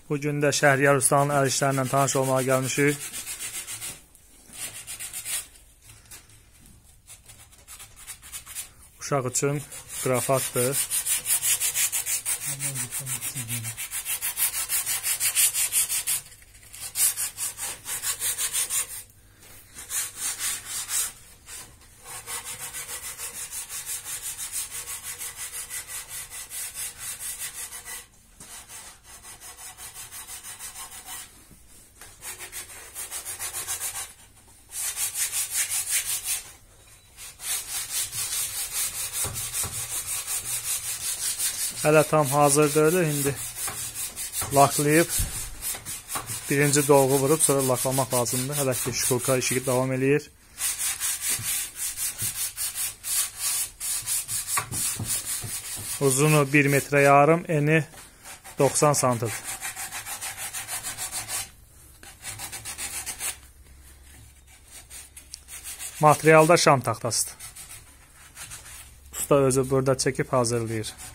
Bugün də Şəhriyar Ustanın əl işlərindən tanış olmağa gəlmişik. Uşaq üçün qrafatdır. Hələ tam hazır deyil, indi laklayıb birinci dolğu vurub sonra laklamaq lazımdır. Hələ ki şkulka işi davam eləyir. Uzunu 1,5 metre, eni 90 santim. Materialda şam taxtasıdır. Usta özü burada çəkib hazırlayır.